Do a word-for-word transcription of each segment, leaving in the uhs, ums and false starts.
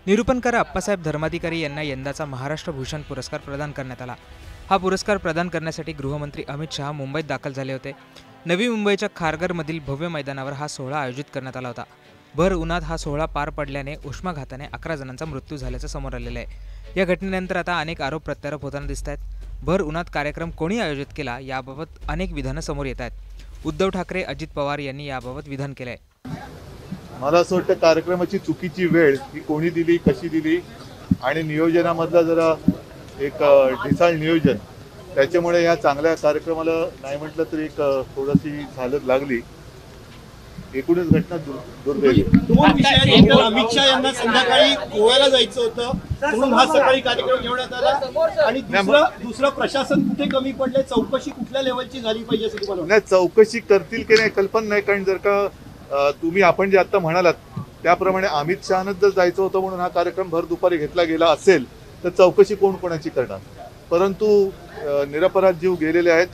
निरूपणकार अप्पासाहेब धर्माधिकारी यांना यंदाचा महाराष्ट्र भूषण पुरस्कार प्रदान करण्यात आला। हा पुरस्कार प्रदान करण्यासाठी गृहमंत्री अमित शहा मुंबईत दाखल झाले होते। नवी मुंबईच्या खारघरमधील भव्य मैदानावर हा सोहळा आयोजित करण्यात आला होता। भर उन्हात हा सोहळा पार पडल्याने उष्माघाताने अकरा जणांचा मृत्यू झाल्याचं समोर आलेलं आहे। या घटनेनंतर आता अनेक आरोप प्रत्यारोप होताना दिसत आहेत। भर उन्हात कार्यक्रम कोणी आयोजित केला याबाबत अनेक विधानं समोर येत आहेत। उद्धव ठाकरे, अजित पवार यांनी याबाबत विधान केलं आहे। मला असं वाटतं कार्यक्रमाची चुकीची वेळ ही कोणी दिली, कशी दिली आणि नियोजनामधला जरा एक ढिसाळ नियोजन, त्याच्यामुळे या चांगल्या कार्यक्रमाला नाही म्हटलं तरी एक थोडीशी झालत लागली। एकूणच घटना दुर्दैवी। अमित शहा यांना संध्याकाळी गोव्याला जायचं होतं म्हणून हा सकाळी कार्यक्रम घेण्यात आला आणि दुसरं दुसरं प्रशासन कुठे कमी पडले, चौकशी कुठल्या लेवलची झाली पाहिजे असं तुम्हाला नाही? चौकशी करतील की नाही कल्पना नाही, कारण जर का तुम्ही आपण जे आता म्हणालात त्याप्रमाणे अमित शहानंच जर जायचं होतं म्हणून हा कार्यक्रम भर दुपारी घेतला गेला असेल तर चौकशी कोण कोणाची करणार? परंतु निरपराध जीव गेलेले आहेत।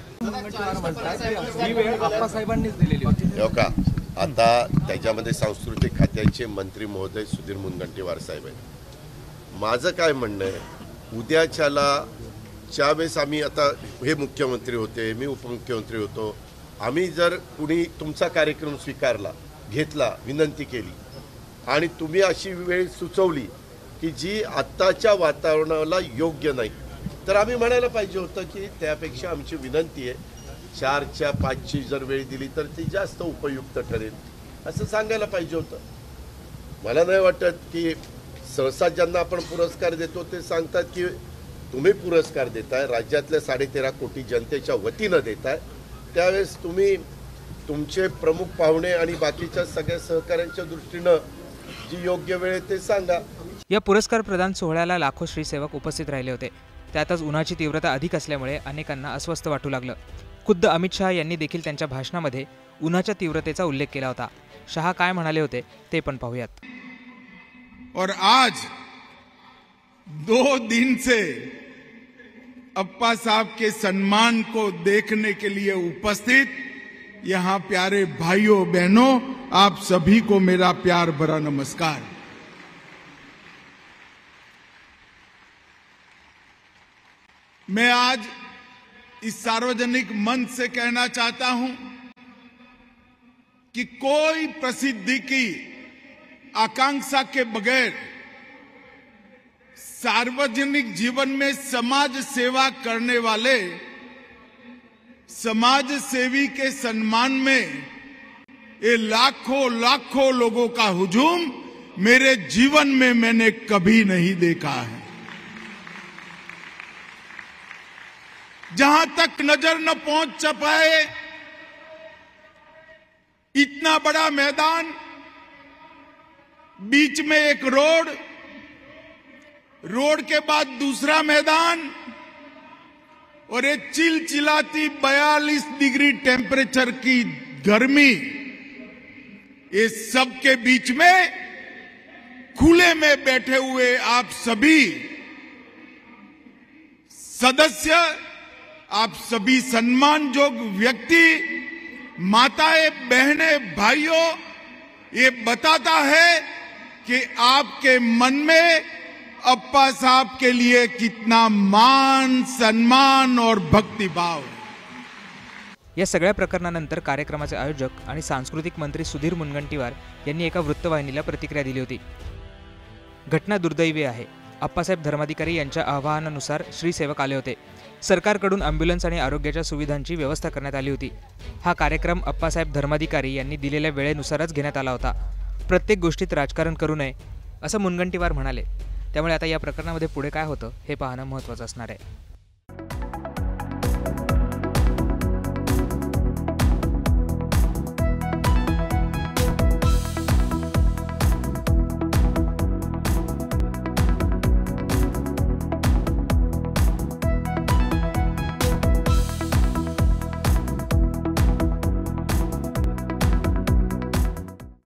का आता त्याच्यामध्ये सांस्कृतिक खात्याचे मंत्री महोदय सुधीर मुनगंटीवार साहेब आहेत। माझं काय म्हणणं आहे, उद्याच्याला ज्यावेळेस आम्ही आता हे मुख्यमंत्री होते, मी उपमुख्यमंत्री होतो, आम्ही जर कुणी तुमचा कार्यक्रम स्वीकारला, घेतला, विनंती केली आणि तुम्ही अशी वेळ सुचवली की जी आत्ताच्या वातावरणाला योग्य नाही, तर आम्ही म्हणायला पाहिजे होतं की त्यापेक्षा आमची विनंती आहे चारच्या पाचची जर वेळ दिली तर ती जास्त उपयुक्त ठरेल असं सांगायला पाहिजे होतं। मला नाही वाटत की सहसा ज्यांना आपण पुरस्कार देतो ते सांगतात की तुम्ही पुरस्कार देताय, राज्यातल्या साडेतेरा कोटी जनतेच्या वतीनं देताय, त्यावेळेस तुम्ही तुमचे प्रमुख पाहुणे आणि बाकीच्या सगळ्या सहकाऱ्यांच्या दृष्टीनं जी योग्य वेळ आहे ते सांगा। या पुरस्कार प्रदान सोहळ्याला लाखो श्रीसेवक उपस्थित राहिले होते। त्यातच उन्हाची तीव्रता अधिक असल्यामुळे अनेकांना अस्वस्थ वाटू लागलं। खुद्द अमित शहा यांनी देखील त्यांच्या भाषणामध्ये उन्हाच्या तीव्रतेचा उल्लेख केला होता। शहा काय म्हणाले होते ते पण पाहूयात। और आज दो दिन से अप्पा साहब के सम्मान को देखने के लिए उपस्थित यहाँ प्यारे भाइयों बहनों, आप सभी को मेरा प्यार भरा नमस्कार। मैं आज इस सार्वजनिक मंच से कहना चाहता हूं कि कोई प्रसिद्धि की आकांक्षा के बगैर सार्वजनिक जीवन में समाज सेवा करने वाले समाज सेवी के सम्मान में ये लाखों लाखों लोगों का हुजूम मेरे जीवन में मैंने कभी नहीं देखा है। जहां तक नजर न पहुंच पाए इतना बड़ा मैदान, बीच में एक रोड, रोड के बाद दूसरा मैदान और ये चिलचिलाती बयालीस डिग्री टेम्परेचर की गर्मी, ये सब के बीच में खुले में बैठे हुए आप सभी सदस्य, आप सभी सम्मानजोग व्यक्ति, माताएं, बहनें, भाइयों, ये बताता है कि आपके मन में अप्पा साहब के लिए कितना मान, सम्मान और भक्तिभाव। या सगळ्या प्रकरणानंतर कार्यक्रमाचे आयोजक आणि सांस्कृतिक मंत्री सुधीर मुनगंटीवार यांनी एका वृत्तवाहिनीला प्रतिक्रिया दिली होती। घटना दुर्दैवी आहे। अप्पासाहेब धर्माधिकारी यांच्या आवाहनानुसार श्रीसेवक आले होते। सरकारकडून ॲम्ब्युलन्स आणि आरोग्याच्या सुविधांची व्यवस्था करण्यात आली होती। हा कार्यक्रम अप्पासाहेब धर्माधिकारी यांनी दिलेल्या वेळेनुसारच घेण्यात आला होता। प्रत्येक गोष्टीत राजकारण करू नये असं मुनगंटीवार म्हणाले। त्यामुळे आता या प्रकरणामध्ये पुढे काय होतं हे पाहणं महत्त्वाचं असणार आहे।